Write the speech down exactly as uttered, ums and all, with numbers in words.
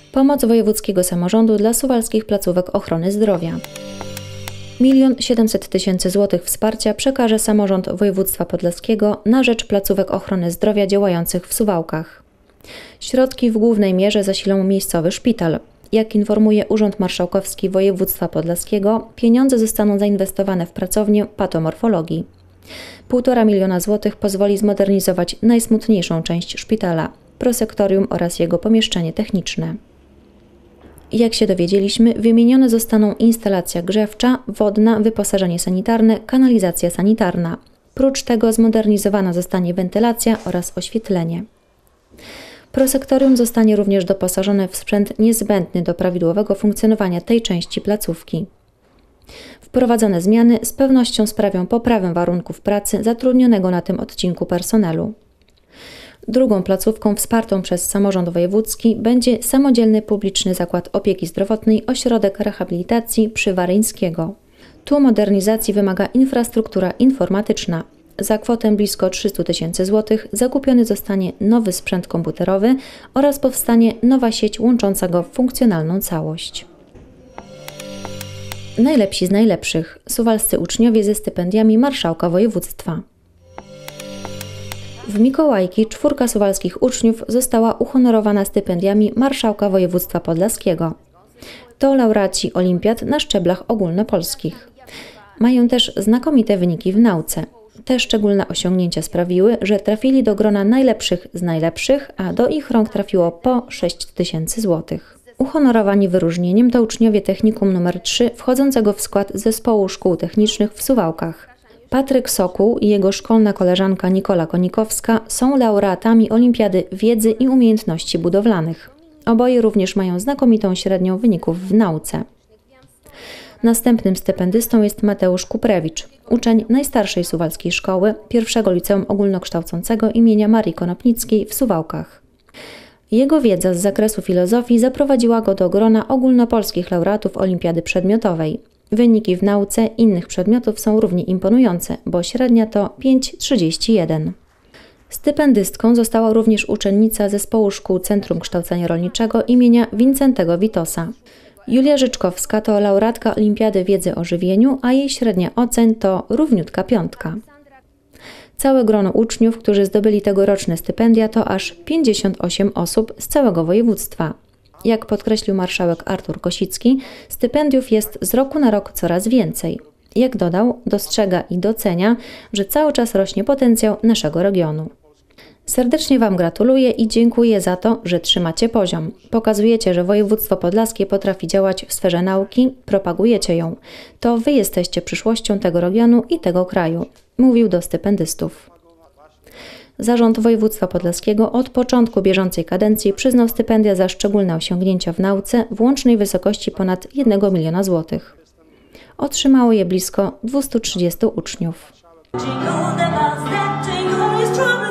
Pomoc wojewódzkiego samorządu dla suwalskich placówek ochrony zdrowia. Milion siedemset tysięcy złotych wsparcia przekaże samorząd województwa podlaskiego na rzecz placówek ochrony zdrowia działających w Suwałkach. Środki w głównej mierze zasilą miejscowy szpital. Jak informuje Urząd Marszałkowski Województwa Podlaskiego, pieniądze zostaną zainwestowane w pracownię patomorfologii. Półtora miliona złotych pozwoli zmodernizować najsmutniejszą część szpitala, prosektorium oraz jego pomieszczenie techniczne. Jak się dowiedzieliśmy, wymienione zostaną instalacja grzewcza, wodna, wyposażenie sanitarne, kanalizacja sanitarna. Prócz tego zmodernizowana zostanie wentylacja oraz oświetlenie. Prosektorium zostanie również doposażone w sprzęt niezbędny do prawidłowego funkcjonowania tej części placówki. Wprowadzone zmiany z pewnością sprawią poprawę warunków pracy zatrudnionego na tym odcinku personelu. Drugą placówką wspartą przez samorząd wojewódzki będzie samodzielny publiczny zakład opieki zdrowotnej Ośrodek Rehabilitacji Przywaryńskiego. Tu modernizacji wymaga infrastruktura informatyczna. Za kwotę blisko trzysta tysięcy złotych zakupiony zostanie nowy sprzęt komputerowy oraz powstanie nowa sieć łącząca go w funkcjonalną całość. Najlepsi z najlepszych – suwalscy uczniowie ze stypendiami marszałka województwa. W Mikołajki czwórka suwalskich uczniów została uhonorowana stypendiami marszałka województwa podlaskiego. To laureaci olimpiad na szczeblach ogólnopolskich. Mają też znakomite wyniki w nauce. Te szczególne osiągnięcia sprawiły, że trafili do grona najlepszych z najlepszych, a do ich rąk trafiło po sześć tysięcy złotych. Uhonorowani wyróżnieniem to uczniowie technikum numer trzy wchodzącego w skład Zespołu Szkół Technicznych w Suwałkach. Patryk Sokół i jego szkolna koleżanka Nikola Konikowska są laureatami Olimpiady Wiedzy i Umiejętności Budowlanych. Oboje również mają znakomitą średnią wyników w nauce. Następnym stypendystą jest Mateusz Kuprewicz, uczeń najstarszej suwalskiej szkoły, pierwszego liceum ogólnokształcącego imienia Marii Konopnickiej w Suwałkach. Jego wiedza z zakresu filozofii zaprowadziła go do grona ogólnopolskich laureatów Olimpiady Przedmiotowej. Wyniki w nauce innych przedmiotów są równie imponujące, bo średnia to pięć przecinek trzydzieści jeden. Stypendystką została również uczennica Zespołu Szkół Centrum Kształcenia Rolniczego imienia Wincentego Witosa. Julia Życzkowska to laureatka Olimpiady Wiedzy o Żywieniu, a jej średnia ocen to równiutka piątka. Całe grono uczniów, którzy zdobyli tegoroczne stypendia, to aż pięćdziesiąt osiem osób z całego województwa. Jak podkreślił marszałek Artur Kosicki, stypendiów jest z roku na rok coraz więcej. Jak dodał, dostrzega i docenia, że cały czas rośnie potencjał naszego regionu. Serdecznie Wam gratuluję i dziękuję za to, że trzymacie poziom. Pokazujecie, że województwo podlaskie potrafi działać w sferze nauki, propagujecie ją. To Wy jesteście przyszłością tego regionu i tego kraju, mówił do stypendystów. Zarząd Województwa Podlaskiego od początku bieżącej kadencji przyznał stypendia za szczególne osiągnięcia w nauce w łącznej wysokości ponad jednego miliona złotych. Otrzymało je blisko dwustu trzydziestu uczniów.